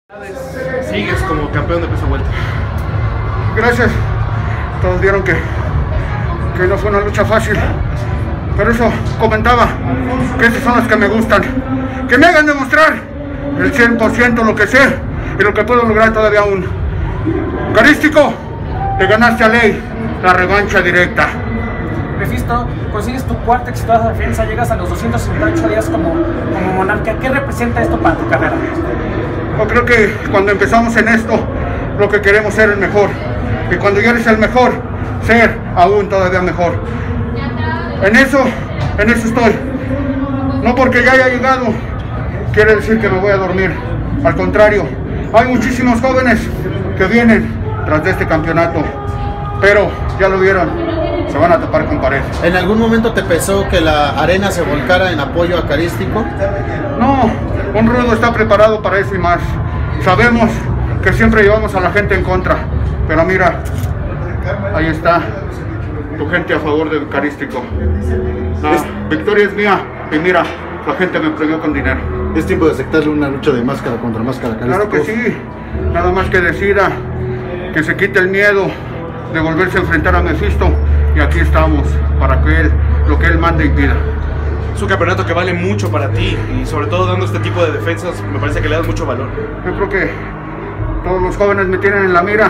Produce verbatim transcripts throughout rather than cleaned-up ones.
Sigues como campeón de peso welter. Gracias. Todos vieron que, que no fue una lucha fácil. Pero eso comentaba, que esas son las que me gustan. Que me hagan demostrar el cien por ciento lo que sé y lo que puedo lograr todavía aún. Carístico, te ganaste a Ley la revancha directa. Mephisto, consigues tu cuarta exitosa defensa, llegas a los doscientos sesenta y ocho días como, como monarca. ¿Qué representa esto para tu carrera? Yo creo que cuando empezamos en esto, lo que queremos es ser el mejor. Y cuando ya eres el mejor, ser aún todavía mejor. En eso, en eso estoy. No porque ya haya llegado, quiere decir que me voy a dormir. Al contrario, hay muchísimos jóvenes que vienen tras de este campeonato. Pero, ya lo vieron, se van a topar con pared. ¿En algún momento te pesó que la arena se volcara en apoyo a Carístico? No, un rudo está preparado para eso y más. Sabemos que siempre llevamos a la gente en contra, pero mira, ahí está tu gente a favor del Carístico. La victoria es mía y mira, la gente me premió con dinero. Es tiempo de aceptarle una lucha de máscara contra máscara, Carístico. Claro que sí, nada más que decida, que se quite el miedo de volverse a enfrentar a Mephisto, y aquí estamos para que él, lo que él mande y pida. Es un campeonato que vale mucho para ti y sobre todo dando este tipo de defensas me parece que le das mucho valor. Yo creo que todos los jóvenes me tienen en la mira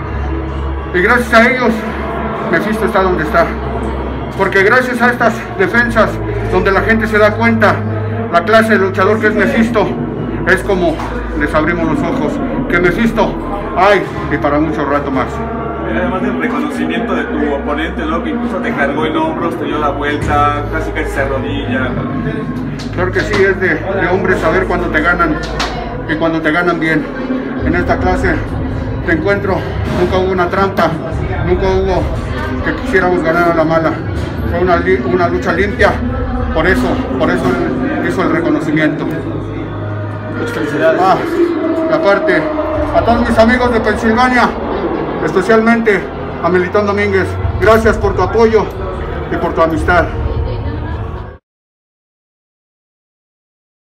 y gracias a ellos Mephisto está donde está, porque gracias a estas defensas donde la gente se da cuenta la clase de luchador que es Mephisto, es como les abrimos los ojos, que Mephisto hay y para mucho rato más. Además del reconocimiento de tu oponente, ¿no? Que incluso te cargó en hombros, te dio la vuelta, casi casi se arrodilla. Claro que sí, es de, de hombre saber cuando te ganan y cuando te ganan bien. En esta clase te encuentro, nunca hubo una trampa, nunca hubo que quisiéramos ganar a la mala. Fue una, una lucha limpia, por eso, por eso hizo el reconocimiento. Muchas felicidades. Ah, y aparte, a todos mis amigos de Pensilvania, especialmente a Melitón Domínguez, gracias por tu apoyo y por tu amistad.